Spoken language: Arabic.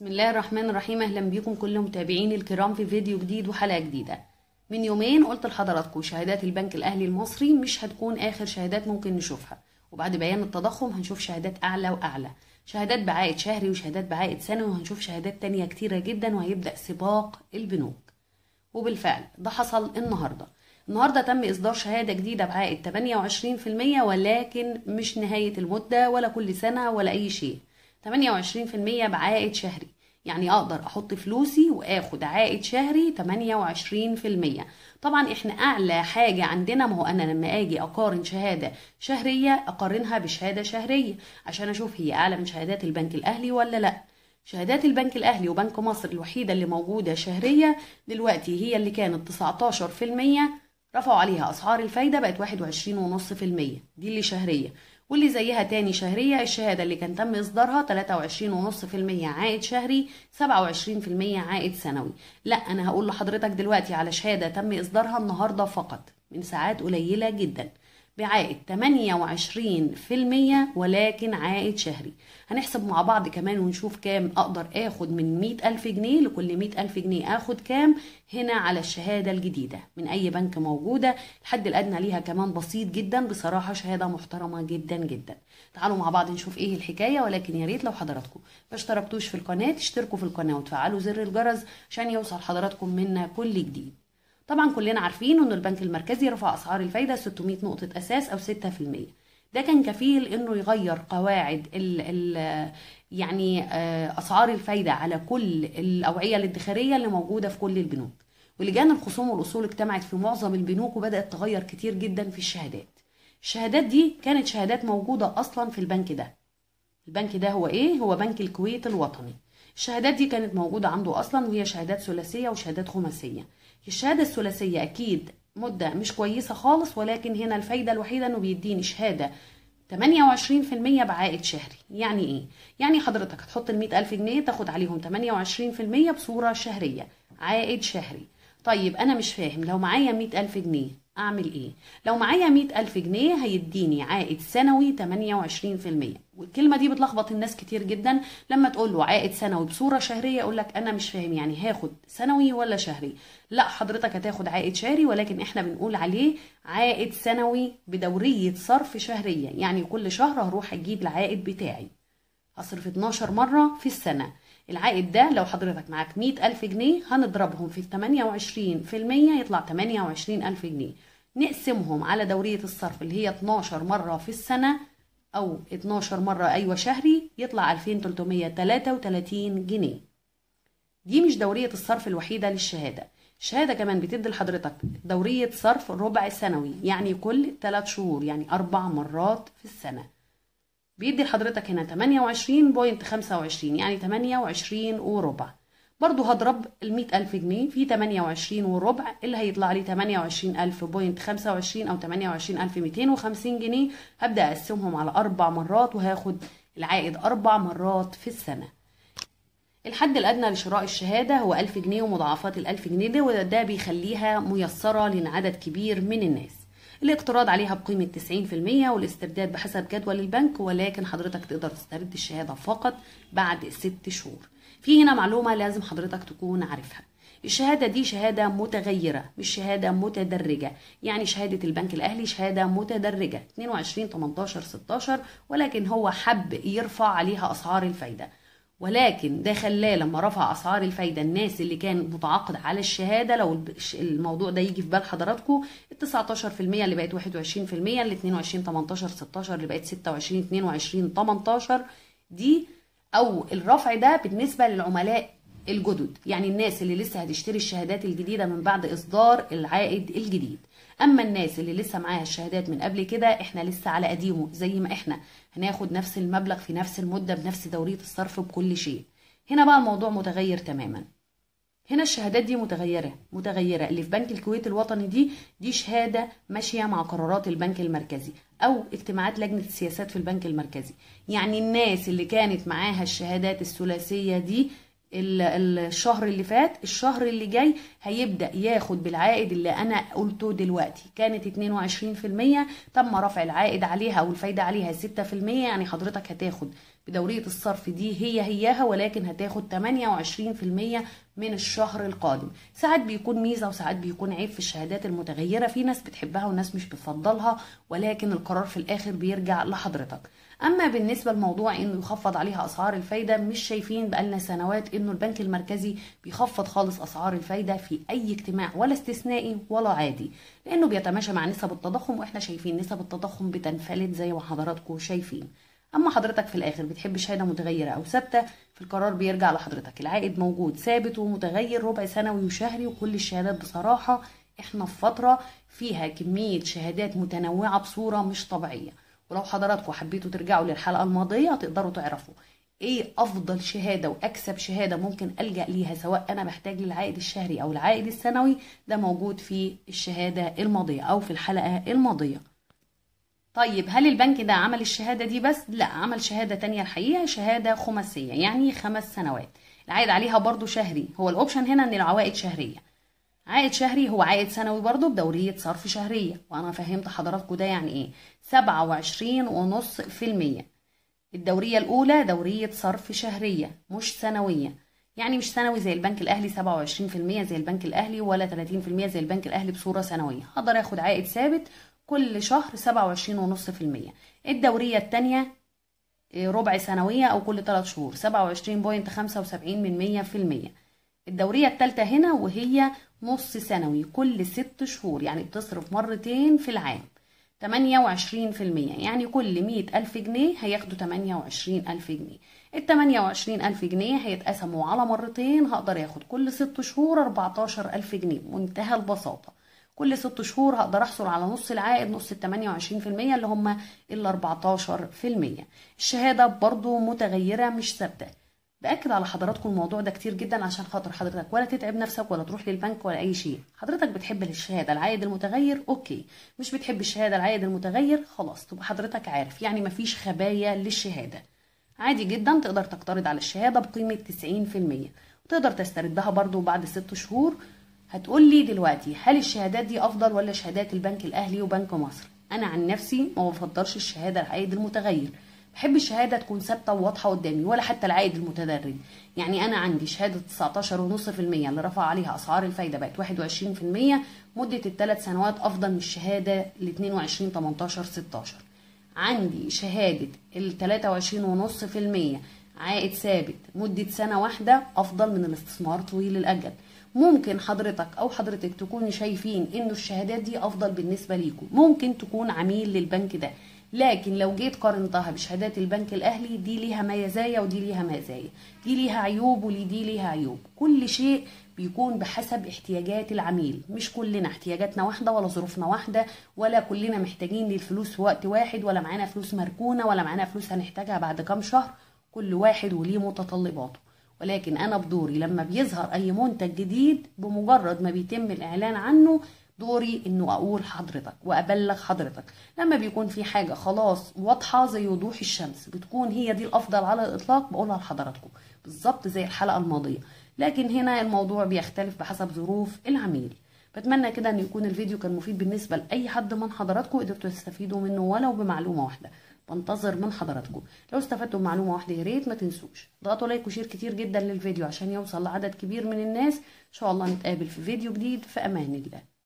بسم الله الرحمن الرحيم. اهلا بيكم كل متابعيني الكرام في فيديو جديد وحلقه جديده. من يومين قلت لحضراتكم شهادات البنك الاهلي المصري مش هتكون اخر شهادات ممكن نشوفها، وبعد بيان التضخم هنشوف شهادات اعلى واعلى، شهادات بعائد شهري وشهادات بعائد سنوي، وهنشوف شهادات تانية كتيره جدا، وهيبدا سباق البنوك. وبالفعل ده حصل النهارده تم اصدار شهاده جديده بعائد 28%، ولكن مش نهايه المده ولا كل سنه ولا اي شيء. 28% بعائد شهري، يعني اقدر احط فلوسي واخد عائد شهري 28%. طبعا احنا اعلى حاجة عندنا، ما هو انا لما اجي اقارن شهادة شهرية اقارنها بشهادة شهرية عشان اشوف هي اعلى من شهادات البنك الاهلي ولا لا. شهادات البنك الاهلي وبنك مصر الوحيدة اللي موجودة شهرية دلوقتي هي اللي كانت 19%، رفعوا عليها اسعار الفايدة بقت 21.5%، دي اللي شهرية. واللي زيها تاني شهرية الشهادة اللي كان تم إصدارها 23.5% عائد شهري، 27% عائد سنوي. لا، أنا هقول لحضرتك دلوقتي على شهادة تم إصدارها النهاردة فقط من ساعات قليلة جدا بعائد 28%، ولكن عائد شهري. هنحسب مع بعض كمان ونشوف كام أقدر آخد من 100,000 جنيه، لكل 100,000 جنيه آخد كام هنا على الشهادة الجديدة من أي بنك موجودة. الحد الأدنى ليها كمان بسيط جدا، بصراحة شهادة محترمة جدا جدا. تعالوا مع بعض نشوف إيه الحكاية، ولكن يا ريت لو حضراتكم ما اشتركتوش في القناة تشتركوا في القناة وتفعلوا زر الجرس عشان يوصل حضراتكم منا كل جديد. طبعا كلنا عارفين ان البنك المركزي رفع اسعار الفايده 600 نقطه اساس او 6%. ده كان كفيل انه يغير قواعد اسعار الفايده على كل الاوعيه الادخاريه اللي موجوده في كل البنوك. ولجان الخصوم والاصول اجتمعت في معظم البنوك وبدات تغير كتير جدا في الشهادات دي كانت شهادات موجوده اصلا في البنك ده. البنك ده هو ايه؟ هو بنك الكويت الوطني. الشهادات دي كانت موجوده عنده اصلا، وهي شهادات ثلاثيه وشهادات خماسيه. الشهادة الثلاثية أكيد مدة مش كويسة خالص، ولكن هنا الفايدة الوحيدة إنه بيديني شهادة 28% بعائد شهري. يعني إيه؟ يعني حضرتك هتحط 100,000 جنيه تاخد عليهم 28% بصورة شهرية، عائد شهري. طيب أنا مش فاهم، لو معايا 100,000 جنيه أعمل إيه؟ لو معايا 100,000 جنيه هيديني عائد سنوي 28%. والكلمة دي بتلخبط الناس كتير جدا، لما تقول له عائد سنوي بصورة شهرية يقولك أنا مش فاهم، يعني هاخد سنوي ولا شهري؟ لا، حضرتك هتاخد عائد شهري، ولكن إحنا بنقول عليه عائد سنوي بدورية صرف شهرية. يعني كل شهر هروح أجيب العائد بتاعي، هصرف 12 مرة في السنة. العائد ده لو حضرتك معاك 100,000 جنيه هنضربهم في 28% يطلع 28,000 جنيه، نقسمهم على دورية الصرف اللي هي 12 مرة في السنة أو 12 مرة شهري، يطلع 2,333 جنيه. دي مش دورية الصرف الوحيدة للشهادة. الشهادة كمان بتدي لحضرتك دورية صرف ربع سنوي، يعني كل 3 شهور، يعني 4 مرات في السنة. بيدي لحضرتك هنا 28.25، يعني 28 وربع. برضو هضرب 100,000 جنيه في 28 وربع اللي هيطلع لي 28,000.25 أو 28,250 جنيه. هبدأ أقسمهم على 4 مرات وهاخد العائد 4 مرات في السنة. الحد الأدنى لشراء الشهادة هو 1000 جنيه، ومضاعفات 1000 جنيه دي وده بيخليها ميسرة لعدد كبير من الناس. الاقتراض عليها بقيمة 90% والاسترداد بحسب جدول البنك، ولكن حضرتك تقدر تسترد الشهادة فقط بعد 6 شهور. في هنا معلومة لازم حضرتك تكون عارفها، الشهادة دي شهادة متغيرة مش شهادة متدرجة. يعني شهادة البنك الأهلي شهادة متدرجة 22 18 16، ولكن هو حب يرفع عليها أسعار الفايدة، ولكن ده خلاه لما رفع اسعار الفايده الناس اللي كان متعاقد على الشهاده، لو الموضوع ده يجي في بال حضراتكم، ال 19% اللي بقت 21%، ال 22 18 16 اللي بقت 26 22 18 دي، او الرفع ده بالنسبه للعملاء الجدد، يعني الناس اللي لسه هتشتري الشهادات الجديده من بعد اصدار العائد الجديد. اما الناس اللي لسه معاها الشهادات من قبل كده احنا لسه على قديمه، زي ما احنا هناخد نفس المبلغ في نفس المده بنفس دوريه الصرف بكل شيء. هنا بقى الموضوع متغير تماما. هنا الشهادات دي متغيره اللي في بنك الكويت الوطني دي شهاده ماشيه مع قرارات البنك المركزي او اجتماعات لجنه السياسات في البنك المركزي. يعني الناس اللي كانت معاها الشهادات الثلاثيه دي الشهر اللي فات، الشهر اللي جاي هيبدأ ياخد بالعائد اللي أنا قلته دلوقتي. كانت 22%، تم رفع العائد عليها أو الفايدة عليها 6%، يعني حضرتك هتاخد بدورية الصرف دي هياها، ولكن هتاخد 28% من الشهر القادم. ساعات بيكون ميزة وساعات بيكون عيب في الشهادات المتغيرة، في ناس بتحبها وناس مش بتفضلها، ولكن القرار في الآخر بيرجع لحضرتك. أما بالنسبة لموضوع إنه يخفض عليها أسعار الفايدة، مش شايفين بقالنا سنوات إنه البنك المركزي بيخفض خالص أسعار الفايدة في أي اجتماع، ولا استثنائي ولا عادي، لأنه بيتماشى مع نسب التضخم، وإحنا شايفين نسب التضخم بتنفلت زي ما حضراتكم شايفين. اما حضرتك في الاخر بتحب شهاده متغيره او ثابته، في القرار بيرجع لحضرتك. العائد موجود ثابت ومتغير، ربع سنوي وشهري، وكل الشهادات بصراحه احنا في فتره فيها كميه شهادات متنوعه بصوره مش طبيعيه. ولو حضراتكم حبيتوا ترجعوا للحلقه الماضيه تقدروا تعرفوا ايه افضل شهاده واكسب شهاده ممكن الجا ليها سواء انا بحتاج للعائد الشهري او العائد السنوي، ده موجود في الشهاده الماضيه او في الحلقه الماضيه. طيب هل البنك ده عمل الشهادة دي بس؟ لا، عمل شهادة تانية الحقيقة، شهادة خماسية يعني 5 سنوات، العائد عليها برضو شهري. هو الأوبشن هنا إن العوائد شهرية. عائد شهري هو عائد سنوي برضو بدورية صرف شهرية، وأنا فهمت حضراتكم ده يعني إيه. 27.5%. الدورية الأولى دورية صرف شهرية مش سنوية، يعني مش سنوي زي البنك الأهلي 27% زي البنك الأهلي، ولا 30% زي البنك الأهلي بصورة سنوية. هقدر آخد عائد ثابت كل شهر 27.5%. الدورية التانية ربع سنوية أو كل 3 شهور 27.75%. الدورية التالتة هنا وهي نص سنوي كل 6 شهور، يعني بتصرف مرتين في العام 28%، يعني كل 100,000 جنيه هياخدوا 28,000 جنيه. ال 28,000 جنيه هيتقسموا على مرتين، هقدر ياخد كل 6 شهور 14,000 جنيه، منتهى البساطة. كل 6 شهور هقدر احصل على نص العائد، نص ال 28% اللي هم ال 14%. الشهادة برضو متغيرة مش ثابتة. بأكد على حضراتكم الموضوع ده كتير جدا عشان خاطر حضرتك ولا تتعب نفسك ولا تروح للبنك ولا أي شيء. حضرتك بتحب الشهادة العائد المتغير أوكي، مش بتحب الشهادة العائد المتغير خلاص، تبقى حضرتك عارف يعني مفيش خبايا للشهادة. عادي جدا تقدر تقترض على الشهادة بقيمة 90%، وتقدر تستردها برضو بعد 6 شهور. هتقول لي دلوقتي هل الشهادات دي افضل ولا شهادات البنك الاهلي وبنك مصر؟ انا عن نفسي ما بفضلش الشهاده العائد المتغير، بحب الشهاده تكون ثابته وواضحه قدامي، ولا حتى العائد المتدرج. يعني انا عندي شهاده 19.5% اللي رفع عليها اسعار الفايده بقت 21%، مده ال3 سنوات افضل من الشهاده ال 22 18 16. عندي شهاده ال 23.5% عائد ثابت مده سنه واحده افضل من الاستثمار طويل الاجل. ممكن حضرتك او حضرتك تكونوا شايفين انه الشهادات دي افضل بالنسبه ليكم، ممكن تكون عميل للبنك ده، لكن لو جيت قارنتها بشهادات البنك الاهلي دي ليها مزايا ودي ليها مزايا، دي ليها عيوب ودي ليها عيوب. كل شيء بيكون بحسب احتياجات العميل، مش كلنا احتياجاتنا واحده ولا ظروفنا واحده، ولا كلنا محتاجين للفلوس في وقت واحد، ولا معانا فلوس مركونه، ولا معانا فلوس هنحتاجها بعد كام شهر. كل واحد وليه متطلباته. ولكن انا بدوري لما بيظهر اي منتج جديد بمجرد ما بيتم الاعلان عنه، دوري انه اقول حضرتك وابلغ حضرتك. لما بيكون في حاجه خلاص واضحه زي وضوح الشمس بتكون هي دي الافضل على الاطلاق، بقولها لحضراتكم بالظبط زي الحلقه الماضيه. لكن هنا الموضوع بيختلف بحسب ظروف العميل. بتمنى كده ان يكون الفيديو كان مفيد بالنسبه لاي حد من حضراتكم، قدرتوا تستفيدوا منه ولو بمعلومه واحده. بنتظر من حضراتكم لو استفدتوا بمعلومه واحده يا ريت ما تنسوش ضغطوا لايك وشير كتير جدا للفيديو عشان يوصل لعدد كبير من الناس. ان شاء الله نتقابل في فيديو جديد، في امان الله.